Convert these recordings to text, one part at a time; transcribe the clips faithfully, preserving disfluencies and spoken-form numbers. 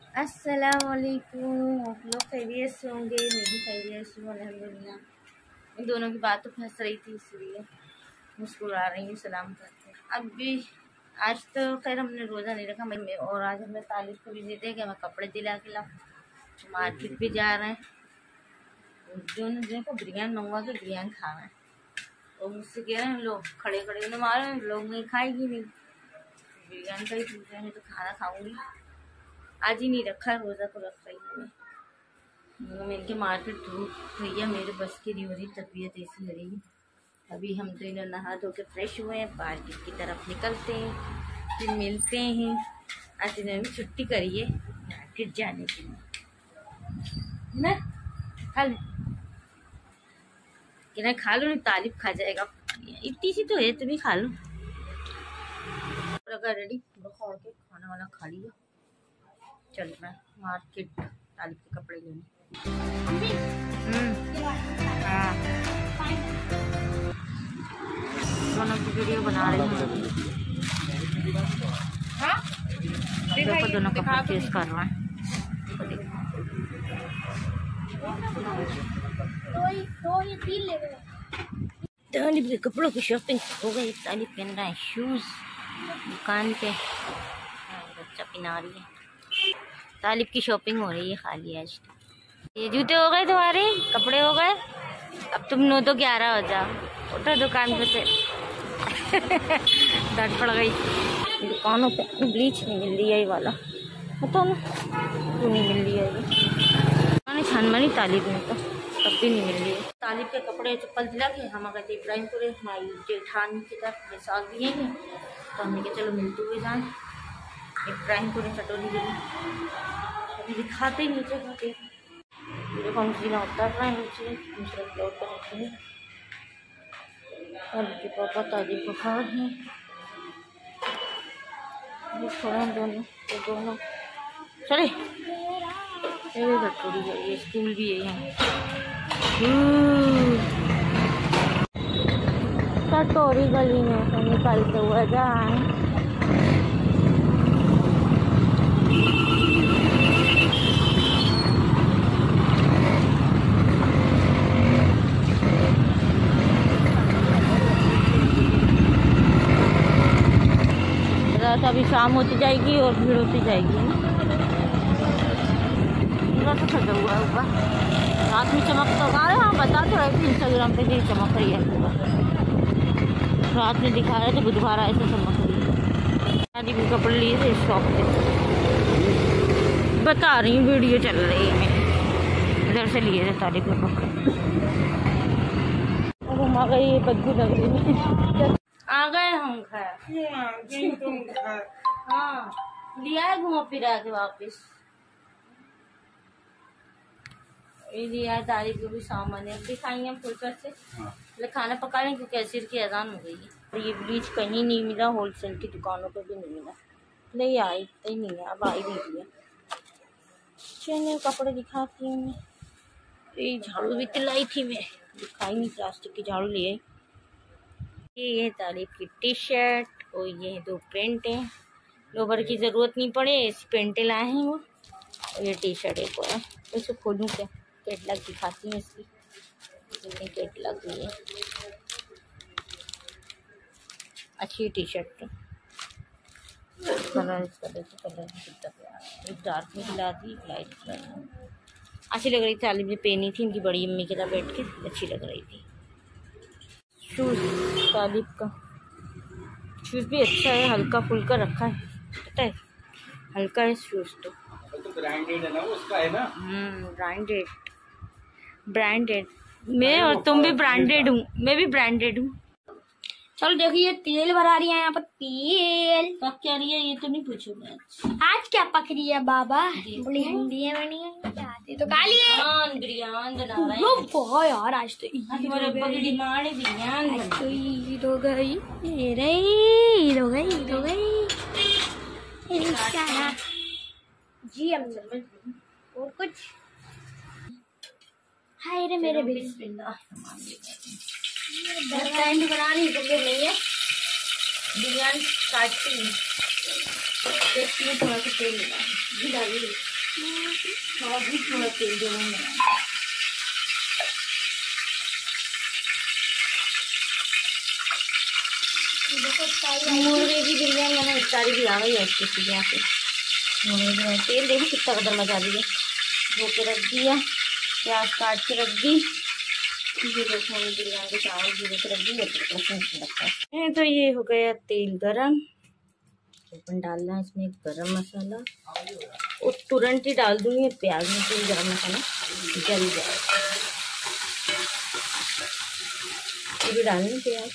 अस्सलामुअलैकुम। आप लोग खैरियत से होंगे, मैं भी खैरियत से हूँ अल्हम्दुलिल्लाह। इन दोनों की बात तो फंस रही थी इसलिए मुस्कुरा रही हूँ, सलाम करते। अब भी आज तो खैर हमने रोज़ा नहीं रखा मैं, और आज हमने तालिब को भी देते कि हमें कपड़े दिला के लाओ। मार्केट भी जा रहे हैं, दोनों दिन को बिरयानी मंगवा के बिरयानी खा रहे हैं और मुझसे कह रहे हैं लोग खड़े खड़े उन्हें मारे लोग नहीं खाएगी नहीं बिरयानी का ही पूछ रहे हैं, तो खाना खाऊंगी। आज ही नहीं रखा है रोज़ा, तो रख रही हूँ मैं इनके मार्केट धूप भैया मेरे बस की नहीं हो रही, तबीयत ऐसी हो रही है। अभी हम तो इन्हें नहा धो के फ्रेश हुए हैं, मार्केट की तरफ निकलते हैं, फिर मिलते हैं। आज इन्होंने भी छुट्टी करी है मार्केट जाने के लिए ना। खा लो कि नहीं, खा लो नहीं तालिब खा जाएगा, इतनी सी तो है, तुम ही खा लो। रेडी खोल के खाना वाना खा लिया, चल रहा है मार्केट तालिब के कपड़े लेने। हाँ दोनों की वीडियो बना रही हूँ। देखो दोनों का परचेज कर रहा है। तालिब के कपड़ों की शॉपिंग हो गई। तालिब पहन रहा है शूज दुकान पे, बच्चा पहना रही है। तालिब की शॉपिंग हो रही है खाली आज। ये जूते हो गए तुम्हारे, कपड़े हो गए, अब तुम नौ तो ग्यारह हो जाओ, उठो दुकान पे से। डांट पड़ गई। दुकानों पे ब्लीच नहीं मिल रही है, ये वाला बताओ ना क्यों नहीं मिल रही है। ये छान मानी तालिब में तो तब भी नहीं मिल रही है। तालिब के कपड़े चप्पल दिला के हम गए थे इब्राहिमपुर, हमारी जेठानी की तरफ में साग दिए हैं, तो हमने कहा चलो मिलते हुए जाए इब्राहिमपुर चटोली के लिए। अभी दिखाते ही नीचे खाते देखो हम सीना उतर रहे हैं नीचे दूसरे फ्लोर पर रखे हैं। और के पापा तालिब बुखार हैं, थोड़ा दोनों तो दोनों चले थोड़ी है। ये स्कूल भी है यहाँ, कटोरी गली में से निकलते हुए जाए। अभी शाम होती जाएगी और भीड़ होती जाएगी। पूरा तो सजा हुआ है ऊपर, रात में चमकता होगा। अरे हाँ बता तो रहे थे इंस्टाग्राम पे नहीं चमक रही है पूरा, रात में दिखा रहे थे बुधवार ऐसे चमक रही है। शादी के कपड़े लिए थे शॉप पे, बता रही हूँ वीडियो चल रही है मेरी। इधर से लिए थे तारीख के कपड़े, घुमा गई बदबू लग रही है। आ गए हम घर, हाँ लिया है घुमा फिरा के वापिस। लिया है तारीख को भी सामान है, दिखाएंगे हम फुलकर से। हाँ। खाना पका लें क्योंकि असर की अजान हो गई है। ये ब्लीच कहीं नहीं मिला, होलसेल की दुकानों पे भी नहीं मिला, ले आई तो ही नहीं है, अब आई नहीं दिया। चलिए कपड़े दिखाती हूँ मैं। ये झाड़ू भी तिलाई थी मैं, दिखाई नहीं, प्लास्टिक की झाड़ू ले आई। ये है तालिब की टी शर्ट और ये दो पेंट है, लोवर की ज़रूरत नहीं पड़े, इस पेंटे लाए हैं वो। और ये टी शर्ट एक और है, इसको खोलूँ क्या, कैटलॉग दिखाती हूँ इसकी, कितनी कैटलॉग हुई है। अच्छी टी शर्ट, कलर इसका देखो, कलर कितना प्यारा, एक डार्क में खिला दी, लाइट कलर अच्छी लग रही थी। तालिब ने पहनी थी इनकी बड़ी अम्मी के साथ बैठ के, अच्छी लग रही थी। शूज़ तालिब का शूज़ भी अच्छा है, हल्का फुल्का रखा है, पता है हल्का है शूज़ तो। तो ब्रांडेड है ना उसका, है ना। हम्म ब्रांडेड ब्रांडेड मैं और तुम भी ब्रांडेड हूँ, मैं भी ब्रांडेड हूँ। चलो देखिए तेल भरा रही है यहाँ पर, तेल पक क्या रही है ये तो नहीं पूछूंगा। आज क्या पक रही है बाबा, बड़ी हंडियाँ बनी है तो काली है बिरयानी बना रहे हैं यार। आज तो तुम्हारे अब्बा की डिमांड है बिरयानी, तो ईद हो गई, ईद हो गई, ईद हो गई जी। हम और कुछ हाय रे मेरे बिस्मिल्लाह बनानी तो फिर नहीं है बिरयानी काटती है, थोड़ा सा तेल डाली। थोड़ा भी थोड़ा तेल दोनों में मुर्गे की बिरयानी मैंने इफ्तारी भी आ गई है उसके सीधे यहाँ पे मुर्गे तेल देखो कितना कदर मचा दिया धो के रख दिया प्याज काट के रख दी ये देखो बिरयानी के चावल धो के रख दी लगता है। तो ये हो गया तेल गरम अपन डालना है इसमें गरम मसाला और तुरंत ही डाल दूंगी प्याज में तेल गरम मसाला जल जाए ये भी डालनी प्याज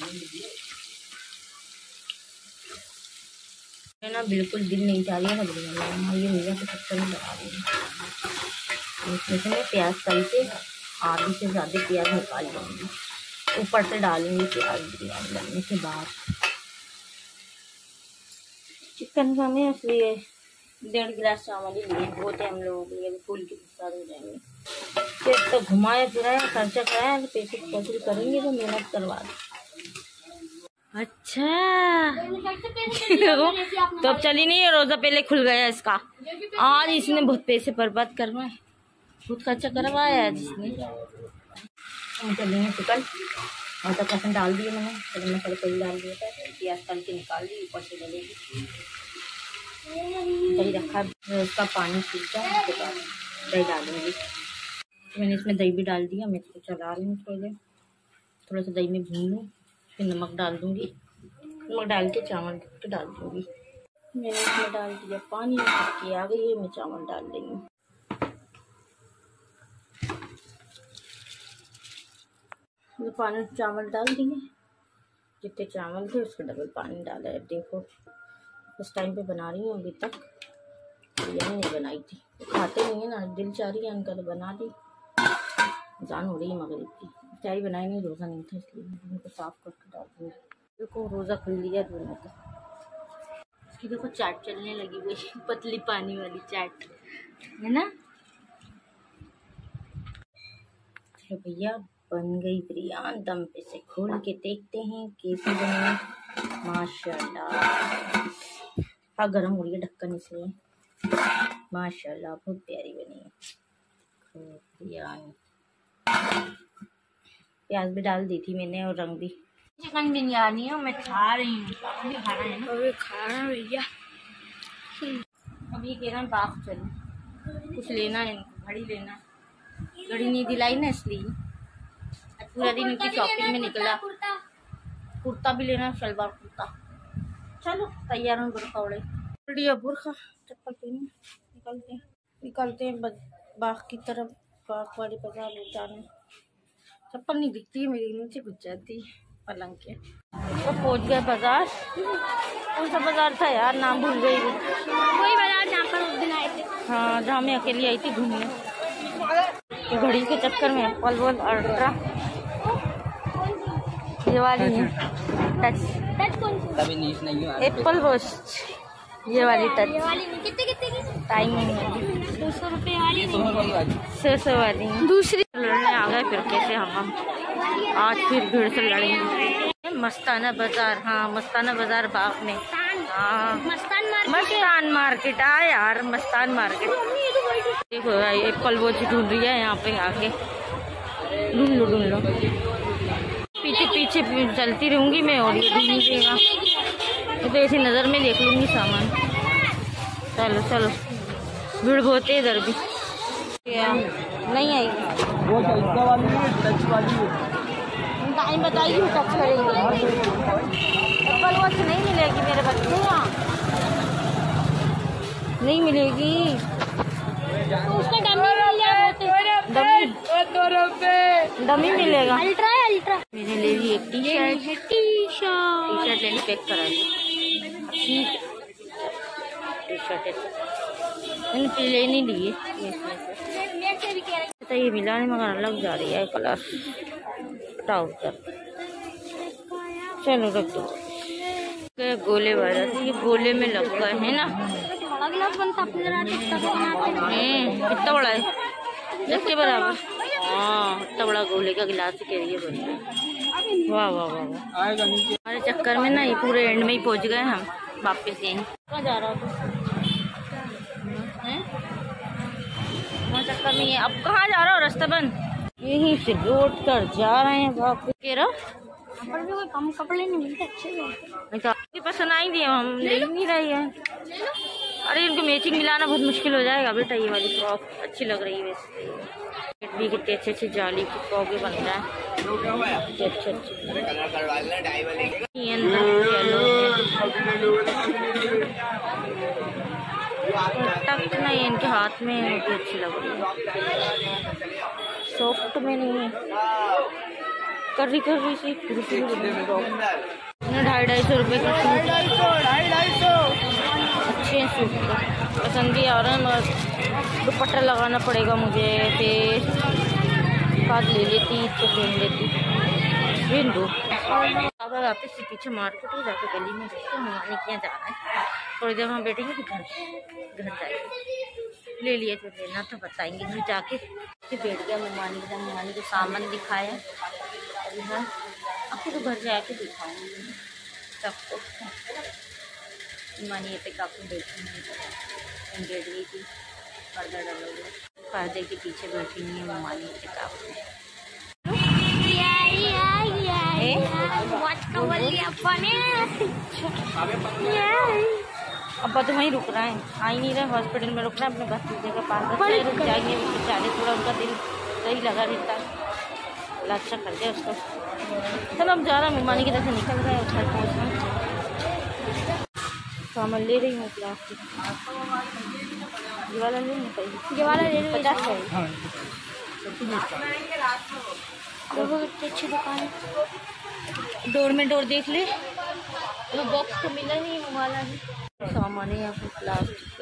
है ना बिल्कुल दिल नहीं चाह रही है ना बिरयानी ये मिला तो सब नहीं लगा रही इसमें से मैं प्याज तल के आधी से ज़्यादा प्याज निकाल लूँगी ऊपर से डालूंगी प्याज बिरयानी डालने के बाद चिकन का मैं इसलिए डेढ़ गिलास चावल ही लिए बहुत है हम लोगों के लिए फूल के साथ हो जाएंगे फिर तो घुमाए फिराए खर्चा कराए तो पैसे वसूल करेंगे तो मेहनत करवा दो। अच्छा तो अब चली नहीं है रोजा पहले खुल गया इसका आज इसने बहुत पैसे बर्बाद करवाए बहुत खर्चा करवाया है जिसने हम चलेंगे चिकन और तक लहसुन डाल दिए मैंने चलो मसाले तेल डाल दिया था प्याज तल के निकाल दी ऊपर से डलेगी दही रखा उसका पानी सूख जाए उसके बाद दही डालूंगी तो मैंने इसमें दही भी डाल दिया मैं इसको चला रही हूँ थोड़ी देर थोड़ा सा दही में भून लूँ फिर नमक डाल दूँगी नमक डाल के चावल के डाल दूँगी मैंने इसमें डाल दिया पानी की आ गई है मैं चावल डाल रही हूँ तो पानी चावल डाल दिए जितने चावल थे उसके डबल पानी डाला है। देखो उस टाइम पे बना रही हूँ अभी तक बिरयानी नहीं बनाई थी खाते नहीं है ना दिल चाह रही है उनका तो बना दी जान हो रही है मगरिब की चाय बनाई नहीं रोज़ा नहीं था इसलिए उनको साफ करके डाल दूँगी देखो रोज़ा खुल लिया दोनों का इसकी देखो चाट चलने लगी हुई पतली पानी वाली चाट है ना। चलो भैया बन गई बिरयानी दम पे से खोल के देखते हैं कैसी बनी माशाल्लाह हाँ गर्म हो रही है ढक्कन इसलिए माशाल्लाह बहुत प्यारी बनी है बिरयानी प्याज भी डाल दी थी मैंने और रंग भी चिकन बिरयानी है मैं खा रही हूँ अभी खाना है ना अभी खाना भैया अभी कह रहा बाप चलो कुछ लेना है घड़ी लेना घड़ी नहीं दिलाई ना इसलिए पूरा दिन उनकी शॉपिंग में निकला कुर्ता भी लेना शलवार कुर्ता चलो तैयार हूँ बुरखा उड़े बढ़िया बुरखा चप्पल पहनी निकलते हैं निकलते हैं बाग की तरफ बाग वाली बाजार ले जाने चप्पल नहीं दिखती है मेरी नीचे घुस जाती है पलंग के तो पहुँच गए बाजार कौन सा बाजार था यार नाम भूल गई वही बाजार जहाँ पर उस दिन आए थे हाँ जहाँ मैं अकेली आई थी घूमने तो घड़ी के चक्कर में एप्पल वॉल अल्ट्रा ये वाली है टच टच कौन सी एप्पल वॉच ये वाली टच कितने कितने की टाइमिंग वाली दो सौ रुपये वाली सौ सौ वाली दूसरी लड़ने आ गए फिर कैसे हम आज फिर भीड़ से लड़ेंगे मस्ताना बाजार हाँ मस्ताना बाजार बाग में हाँ मस्तान मार्केट आ यार मस्तान मार्केट देखो एप्पल वॉच ढूंढ रही है यहाँ पे आके ढूंढ लो ढूंढ लो पीछे पीछे चलती रहूंगी मैं और ये ढूंढ देगा तो ऐसे नज़र में देख लूंगी सामान चलो चलो भीड़ बहुत है इधर भी क्या नहीं आएगी टाइम बताइए टच करेंगे एप्पल वॉच नहीं मिलेगी मेरे बच्चे यहाँ नहीं मिलेगी तो उसका डमी मिल जाएगा डमी डमी मिलेगा अल्ट्रा है अल्ट्रा मैंने ले ली एक T shirt T shirt T shirt लेनी पैक करा ली टी शर्ट है मैंने ले नहीं ली तो ये मिलाने मगर अलग जा रही है कलर ट्राउजर चलो रख दो गोले वाला तो ये गोले में लग गए है ना कितना बड़ा है इसके बराबर हाँ इतना बड़ा गोले का गिलास ही कह रही है बन वाह वाह वाह वाह हमारे चक्कर में ना ये पूरे एंड में ही पहुंच गए हम वापस यहीं कहाँ जा रहा था नहीं है। अब कहाँ जा रहा हो? रास्ता बंद। यहीं से लौट कर जा रहे हैं। बाप रे, पर भी कोई कम कपड़े नहीं मिलते अच्छे से। पसंद आई थी, हम ले नहीं रही है। अरे इनको मैचिंग मिलाना बहुत मुश्किल हो जाएगा बेटा। ये वाली फ्रॉक अच्छी लग रही है वैसे भी। कितने अच्छे अच्छे जाली की फ्रॉक बन रहा है। अच्छे अच्छे टक नहीं इनके हाथ में, मुझे अच्छी लग रही है। सॉफ्ट में नहीं है, कर्री कर्री सी कुर्सी। ढाई ढाई सौ रुपये का सूट, ढाई ढाई सौ अच्छे सूट तो पसंद ही आ रहा है। मगर दुपट्टा लगाना पड़ेगा मुझे, फिर बाद ले लेती तो पहन लेती। फिर दो अब वापस से पीछे मार्केट में जाके गली में जाके ममानी के यहाँ जाना है। थोड़ी देर वहाँ बैठेंगे फिर घर घर जाएंगे। ले लिए फिर लेना तो बताएंगे। घर जाके फिर बैठ गया ममानी का। ममानी को सामान दिखाया अभी। हाँ आपको तो घर जाके दिखाऊंगी सबको। ममानी पे काफ़ी बैठी नहीं बैठ गई थी। पर्दा डालोगे, पर्दे के पीछे बैठी नहीं है ममानी पे काफ़ी। अब्बा तो वहीं रुक रहा है, आ ही नहीं रहा। हॉस्पिटल में रुक रहा है अपने बस की जगह पास रुक जाएंगे। बेचारे थोड़ा उनका दिल सही लगा रहता है। अल्लाह अच्छा कर दिया उसको। चलो हम जा रहे हैं। ममानी की तरफ से निकल रहे हैं घर पहुँचना। सामान ले रही हूँ प्लास्टिक। ये वाला ले नहीं, ये वाला ले लो। पचास है। बहुत अच्छी दुकान है। डोर में डोर देख ले, वो बॉक्स तो मिला नहीं वाला है। सामान है यहाँ पे प्लास्टिक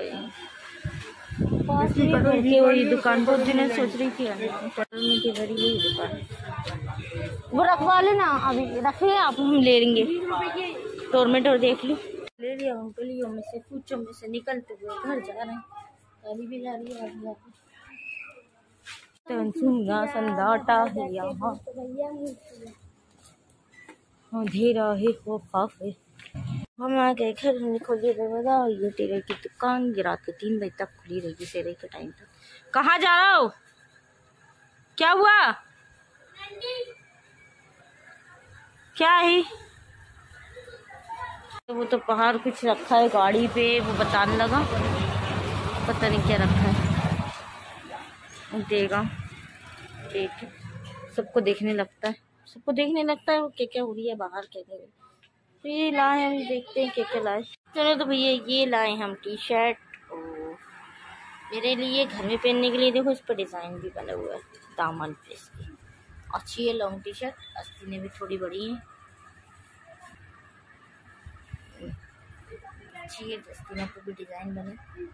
का। वही दुकान बहुत दिन सोच रही थी की भरी यही दुकान। वो रखवा लेना, अभी रखे आप, हम ले लेंगे। डोर में डोर देख ली, ले लिया हूँ। गलियों में से कूचों में से निकलते हुए घर जा रहे हैं। गाड़ी भी जा रही है। सुनगा सन्नाटा है यहाँ, अंधेरा है वो काफी। हम आ गए घर। हमने खोली दरवाजा। ये टेलर की दुकान रात के तीन बजे तक खुली रहेगी, सेरे के टाइम तक। कहाँ जा रहा हो? क्या हुआ? क्या है? तो वो तो बाहर कुछ रखा है गाड़ी पे, वो बताने लगा। पता नहीं क्या रखा है, देगा। ठीक है, सबको देखने लगता है, सबको देखने लगता है वो क्या क्या हो रही है बाहर। क्या क्या तो ये लाए हम, देखते हैं क्या क्या लाए। चलो तो भैया ये लाए हम टी शर्ट और मेरे लिए घर में पहनने के लिए। देखो इस पर डिज़ाइन भी बना हुआ है दामन पे इसकी। अच्छी है लॉन्ग टी शर्ट, आस्तीनें भी थोड़ी बड़ी हैं। अच्छी है, आस्तीनों पे भी डिज़ाइन बने।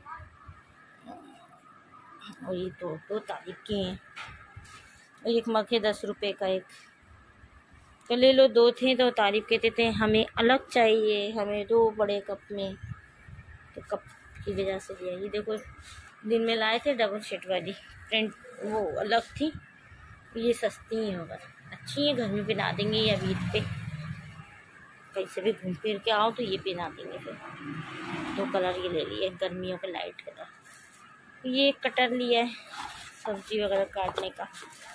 और ये दो दो तारीख के हैं। एक मग है दस रुपए का एक, तो ले लो। दो थे तो तारीफ कहते थे हमें अलग चाहिए, हमें दो बड़े कप में, तो कप की वजह से लिया। ये देखो दिन में लाए थे डबल शेट वाली प्रिंट, वो अलग थी। ये सस्ती हैं मगर अच्छी है। घर में पहना देंगे या ईद पे कहीं से भी घूम फिर के आओ तो ये पहना देंगे। फिर दो कलर ये ले लिए, गर्मियों के लाइट कलर। ये कटर लिया है सब्जी वगैरह काटने का।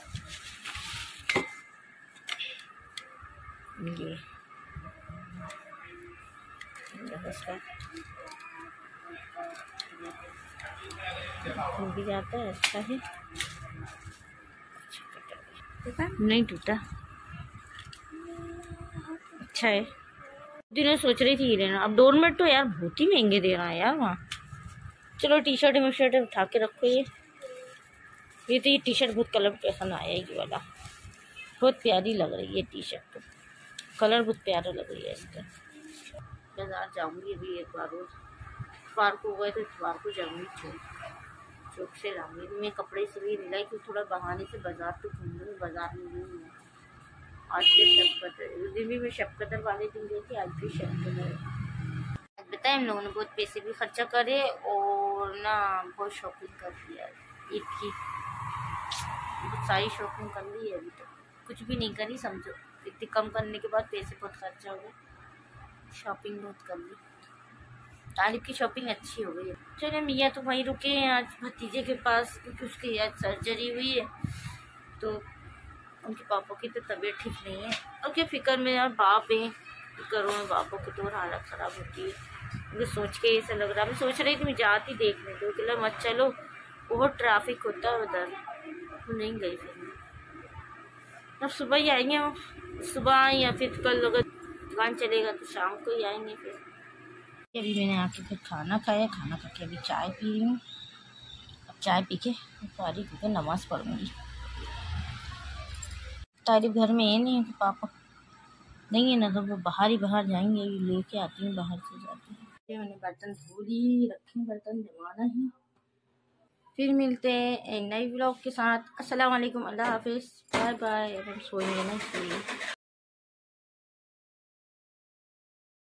ये भी जाता है, अच्छा है। नहीं टूटा, अच्छा है। दिनों सोच रही थी लेना। अब डोरमेट तो यार बहुत ही महंगे दे रहा है यार वहाँ। चलो टी शर्ट में शर्ट उठा के रखो। ये ये तो ये टी शर्ट बहुत कलर पसंद आया। ये वाला बहुत प्यारी लग रही है टी शर्ट, तो कलर बहुत प्यारा लग रही है इसका। बाजार जाऊंगी अभी एक बार। रोज इतवार को गए तो इतवार को जाऊंगी चौक चौक से लाऊंगी। मैं कपड़े इसलिए नहीं लाई कि थोड़ा बहाने से बाजार तो घूम लूँ। बाजार में नहीं है आज से शब कदर। उस दिन भी मैं शब कदर वाले दिन गई थी, आज भी शब कदर। बताए हम लोगों ने बहुत पैसे भी खर्चा करे और ना बहुत शॉपिंग कर लिया ईद की। बहुत सारी शॉपिंग कर ली है, अभी तक कुछ भी नहीं करी समझो। इतनी कम करने के बाद पैसे बहुत खर्चा हो गए, शॉपिंग बहुत कर ली। तालिब की शॉपिंग अच्छी हो गई है। चले मियाँ तो वहीं रुके हैं आज भतीजे के पास, क्योंकि उसकी आज सर्जरी हुई है, तो उनके पापा की तो तबीयत ठीक नहीं है। और क्या फिक्र में यार बाप है, करो में बापों की तो हालत ख़राब होती है। मुझे सोच के ऐसा लग रहा, मैं सोच रही थी मैं जाती देखने दो कि मत चलो, बहुत ट्रैफिक होता है उधर, तो नहीं गई फिर मैं। अब सुबह ही आएंगे, सुबह या फिर कल अगर दुकान चलेगा तो शाम को ही आएंगे फिर। अभी मैंने आके फिर खाना खाया, खाना खा के अभी चाय पी रही हूँ। अब चाय पी के फारिग होकर नमाज़ पढ़ूँगी। तारिफ घर में है नहीं, तो पापा नहीं है ना, तो वो बाहर ही बाहर जाएंगे, लेके आती हूँ बाहर से जाती हूँ। मैंने बर्तन धो ली, रखे बर्तन जमाना है। फिर मिलते हैं एक नई व्लॉग के साथ। अस्सलाम वालेकुम, अल्लाह हाफिज़, बाय बाय। अब हम सोएंगे ना इसलिए।